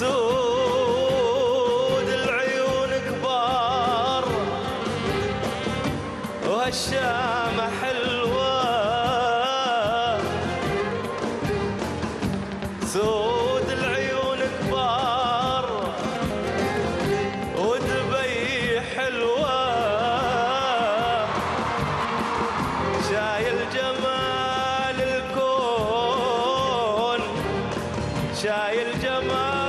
سود العيون كبار وهالشامة حلوة، سود العيون كبار ودبي حلوة، شايل جمال الكون، شايل جمال